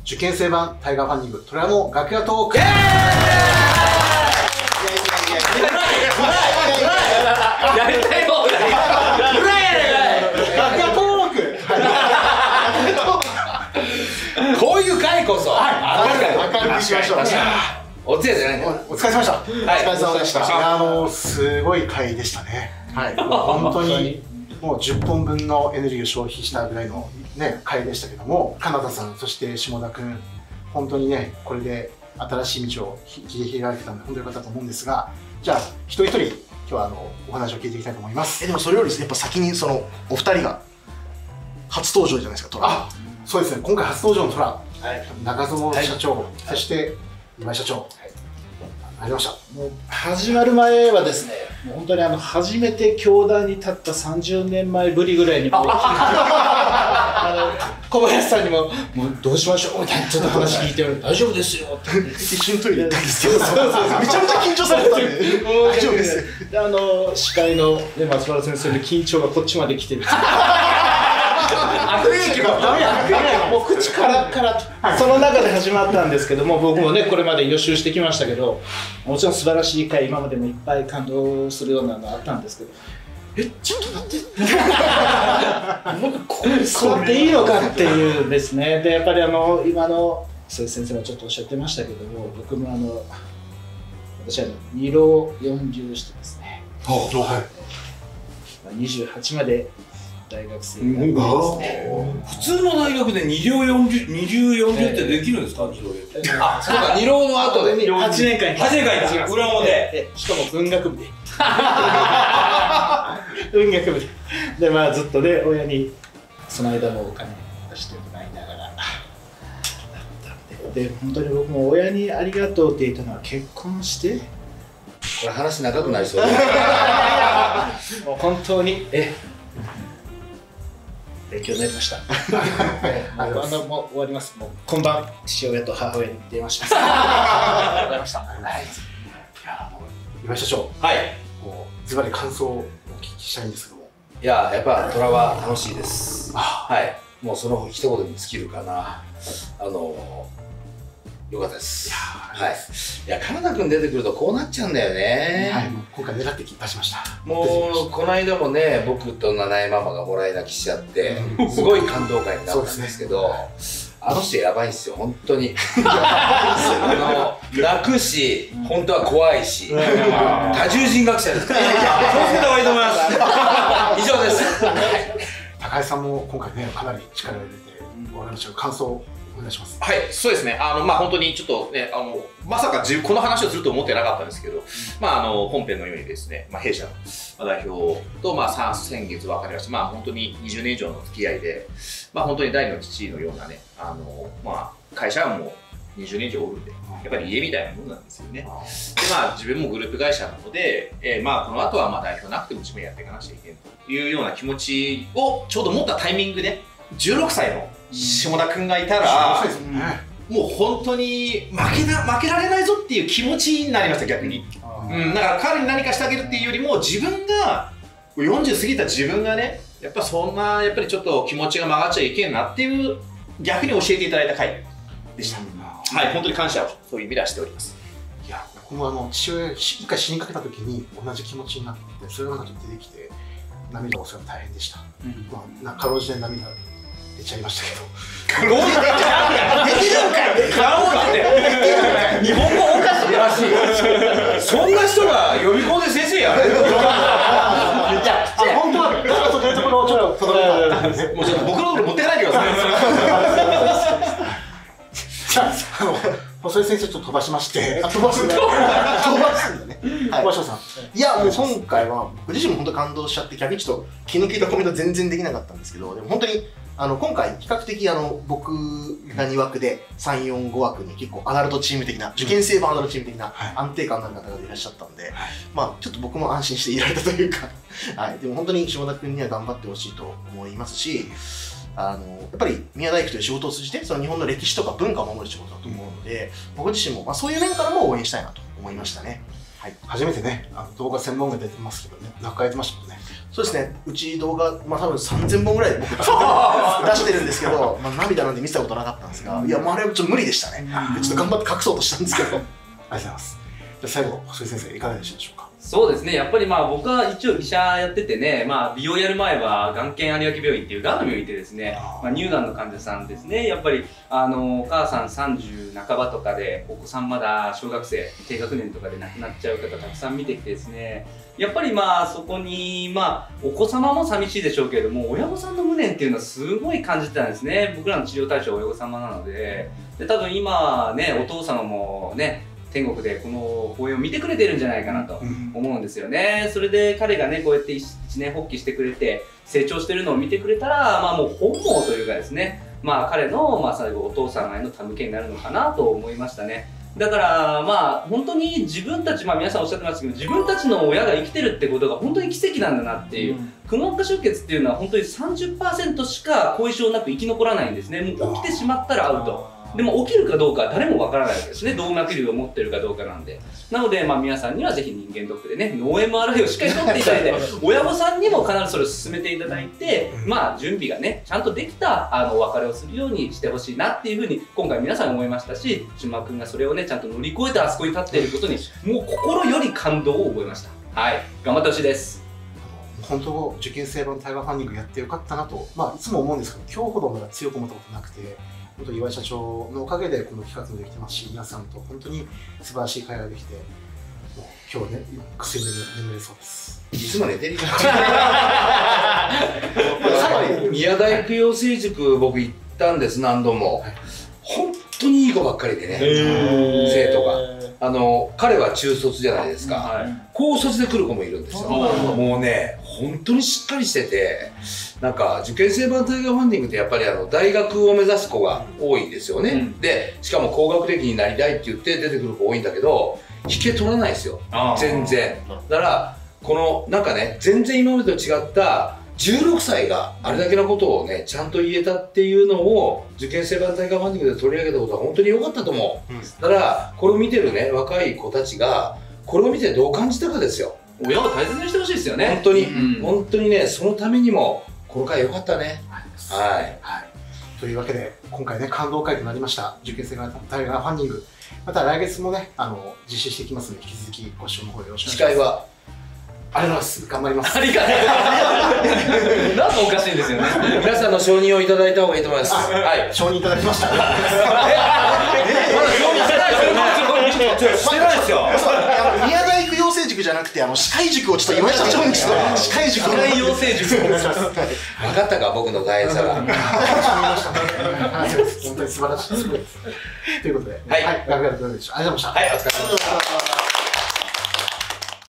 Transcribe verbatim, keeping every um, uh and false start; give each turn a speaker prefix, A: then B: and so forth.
A: 受験生版タイガーファンディング虎の楽屋トーク。イエーイ。
B: やりたい方だ。
A: 楽屋トーク。
B: こういう回こそ。
A: 明るくしましょう。
B: おつやじゃないんだ。
A: お疲れ様でした。お疲れ様でした。いやもうすごい回でしたね。はい。本当にもうじゅっぽんぶんのエネルギーを消費したぐらいのね回でしたけども、カナダさんそして下田くん本当にねこれで新しい道を切り開いてたので本当に良かったと思うんですが、じゃあ一人一人今日はあのお話を聞いていきたいと思います。
C: えでもそれよりやっぱ先にそのお二人が初登場じゃないですか。トラ。
A: あ、そうですね。今回初登場のトラ、中園社長、そして今井社長。ありました。
D: もう始まる前はですね、もう本当にあの初めて教壇に立ったさんじゅうねんまえぶりぐらいにあの小林さんにも「もうどうしましょう」みたいなちょっと話聞いて「大丈夫ですよ」って
C: 一瞬トイレ行ったんですけど、めちゃめちゃ緊張されてたんで大丈夫ですよ。
D: であの司会の、ね、松原先生の緊張がこっちまで来てる。
B: 悪影響がダメや。
D: もう口からからと、はい、その中で始まったんですけども、僕もねこれまで予習してきましたけど、もちろん素晴らしい回今までもいっぱい感動するようなのあったんですけど、えちょっと待って僕ここに座っていいのかっていうですね。でやっぱりあの今の鈴木先生もちょっとおっしゃってましたけども、僕もあの私はに浪よんじゅうしてですね、にじゅうはちまで大学生になってですね。
B: 普通の大学でに浪よんじゅう、に浪よんじゅうってできるんですか？に浪って。あ、そうか、に浪の後で
D: はちねんかん
B: はちねんかんいた。裏表。
D: しかも文学部で。文学部で。でまあずっとね親にその間もお金出してもらいながらだったんで、で本当に僕も親にありがとうって言ったのは結婚して。
B: これ話長くなりそうだ。
D: もう本当にえ。勉強になりました。あのもう終わります。もう今晩父親と母親に電話します。ありがとうございました。はい。い
A: やもう今井社長、
B: はい。
A: もうズバリ感想をお聞きしたいんですけども。
B: いややっぱ虎は楽しいです。はい。もうその一言に尽きるかな。あのよかったです。はい。いや、カナダ君出てくるとこうなっちゃうんだよね。
A: はい、もう今回狙って出しました。
B: もう、この間もね、僕と七重ママがもらい泣きしちゃって、すごい感動会になったんですけど、あの人やばいんですよ、本当に。あの、泣くし、本当は怖いし、多重人格者ですから。気をつけた方がいいと思います。以上です。
A: 高井さんも今回ね、かなり力を入れて、お話を感想お願いします。
E: はい、そうですね。あの、まあ、本当にちょっとね、あの、まさか自分、この話をすると思ってなかったんですけど、まあ、あの、本編のようにですね、まあ、弊社の代表と、まあ、先月分かりました。まあ、本当ににじゅうねん以上の付き合いで、まあ、本当に大の父のようなね、あの、まあ、会社はもうにじゅうねん以上おるんで、やっぱり家みたいなものなんですよね。で、まあ、自分もグループ会社なので、えー、まあ、この後はまあ代表なくても自分やっていかなくちゃいけんというような気持ちをちょうど持ったタイミングで、じゅうろくさいの下田君がいたら、もう本当に負けな負けられないぞっていう気持ちになりました、逆に。うん、だから彼に何かしてあげるっていうよりも、自分がよんじゅう過ぎた自分がね、やっぱそんなやっぱりちょっと気持ちが曲がっちゃいけんなっていう、逆に教えていただいた回でした。はい、本当に感謝をそういう意味ではしております。
A: いや、僕もあの父親一回死にかけた時に同じ気持ちになって、それがなんか出てきて涙をするの大変でした。まあかろうじて涙出ちゃいましたけど。
B: かろうじて出てるんかい。かろうじて。日本語おかしいらしい。そんな人が予備校で先生やれる。
A: 本当はだからそういうところをちょっと届けたんですね。
E: もうちょっと僕のところ持ってかないでください。
A: じゃあ、あの細井先生ちょっと飛ばしまして、飛ばすんだね。飛ばすんだね。小林さん。
C: いやもう今回は僕自身も本当感動しちゃって、逆にちょっと気の利いたコメント全然できなかったんですけど、でも本当にあの今回比較的あの僕がに枠でさん、よん、ご枠に結構アダルトチーム的な、受験生版アダルトチーム的な安定感のある方がいらっしゃったんで、まあちょっと僕も安心していられたというか、はい、でも本当に下田君には頑張ってほしいと思いますし、あのやっぱり宮大工という仕事を通じてその日本の歴史とか文化を守る仕事だと思うので、僕自身もまあそういう面からも応援したいなと思いましたね。 はい、
A: 初めてね、あの動画専門が出てますけどね、仲良いてましたもんね。
C: そうですね、うち動画、まあ多分さんぜんぼんぐらい僕出してるんですけど、まあ涙なんて見せたことなかったんですが、いや、もうあれはちょっと無理でしたね。ちょっと頑張って隠そうとしたんですけど。ありがと
A: うございます。じゃあ最後、細井先生、いかがでしたでしょうか。
F: そうですね、やっぱりまあ僕は一応医者やっててね、まあ、美容やる前は眼研有明病院っていうがんの病院にいてですね、まあ、乳がんの患者さんですね、やっぱりあのお母さんさんじゅう半ばとかでお子さんまだ小学生低学年とかで亡くなっちゃう方たくさん見てきてですね、やっぱりまあそこにまあお子様も寂しいでしょうけれども、親御さんの無念っていうのはすごい感じてたんですね。僕らの治療対象は親御様なので、で多分今ねお父様もね天国でこの放映を見てくれてるんじゃないかなと思うんですよね。それで彼がねこうやって一年発起してくれて成長してるのを見てくれたら、まあもう本望というかですね、まあ彼のまあ最後お父様への手向けになるのかなと思いましたね。だからまあ本当に自分たち、まあ皆さんおっしゃってましたけど、自分たちの親が生きてるってことが本当に奇跡なんだなっていう、うん、くも膜下出血っていうのは本当に さんじゅっパーセント しか後遺症なく生き残らないんですね。もう起きてしまったらアウト。でも起きるかどうかは誰もわからないわけですね。動脈瘤を持ってるかどうかなんで。なので、まあ皆さんにはぜひ人間ドックでね、ノーエムアールアイ をしっかり取っていただいて、親御さんにも必ずそれを進めていただいて、まあ準備がね、ちゃんとできたあのお別れをするようにしてほしいなっていうふうに、今回皆さん思いましたし、島間くんがそれをね、ちゃんと乗り越えてあそこに立っていることに、もう心より感動を覚えました。はい。頑張ってほしいです。
A: 本当、受験生版対話ファンディングやってよかったなと、まあいつも思うんですけど、今日ほどまだ強く思ったことなくて、本当岩井社長のおかげでこの企画もできてますし、皆さんと本当に素晴らしい会話ができて、もう今日ね、薬で眠れそうです。
B: いつも寝てるよ。宮大供養成塾僕行ったんです、何度も。本当にいい子ばっかりでね、生徒が。あの彼は中卒じゃないですか、はい、高卒で来る子もいるんですよ。もうね本当にしっかりしてて、なんか受験生版タイガーファンディングってやっぱりあの大学を目指す子が多いんですよね、うん、でしかも高学歴になりたいって言って出てくる子多いんだけど、引け取らないですよ全然。だからこのなんかね全然今までと違ったじゅうろくさいがあれだけのことをねちゃんと言えたっていうのを受験生版タイガーファンディングで取り上げたことは本当に良かったと思う、うん、だからこれを見てるね若い子たちがこれを見てどう感じたかですよ。
F: 親は大切にしてほしいですよね
B: 本当に、うん、本当にねそのためにもこの回良かったね。はい、はい、
A: というわけで今回ね感動回となりました受験生版タイガーファンディング、また来月もねあの実施していきますので引き続きご視聴の方よろしくお願いします。
B: 司会は
A: ありがとうございます。頑張ります。
F: ありがとうございます。なんかおかしいんですよね。
B: 皆さんの承認をいただいた方がいいと思います。
A: はい、承認いただきました。まだ承
B: 認してないですよね。してないですよ。
C: 宮大工養成塾じゃなくて、あの歯科医塾をちょっと岩井社長に歯科医塾。
F: 歯科医養成塾。
B: 分かったか僕の大変さが。
A: 本当に素晴らしい。ということで、はい、楽屋でどうでしょう。ありがとうございました。
B: はい、お疲れ様でした。